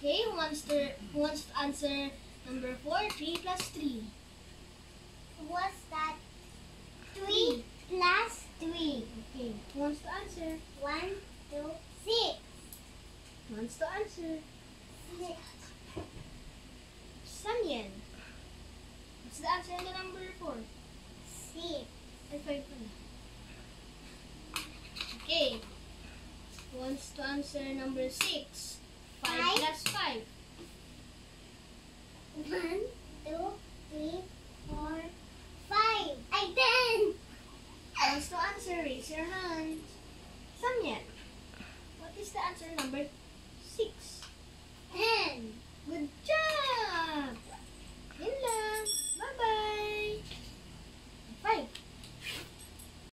Okay, who wants to answer number 4? 3 plus 3. What's that? 3 plus 3. Okay, who wants to answer? 1, 2, 6. Who wants to answer? 6. Samyen. What's the answer on the number 4? 6. Ay, 5 pala. Okay. Who wants to answer number 6? 5 Five. plus 5. 1, 2, 3, 4, 5. Ay, 10. Who wants to answer? Raise your hand. Samyen. What is the answer number 6? 10. Good job!